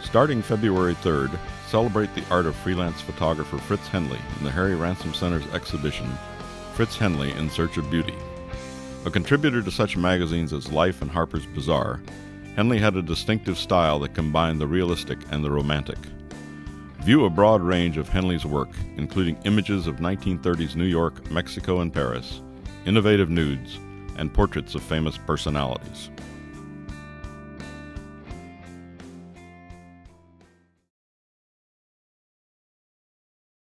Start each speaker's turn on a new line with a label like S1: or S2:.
S1: Starting February 3rd, celebrate the art of freelance photographer Fritz Henle in the Harry Ransom Center's exhibition, Fritz Henle in Search of Beauty. A contributor to such magazines as Life and Harper's Bazaar, Henle had a distinctive style that combined the realistic and the romantic. View a broad range of Henle's work, including images of 1930s New York, Mexico, and Paris, innovative nudes, and portraits of famous personalities.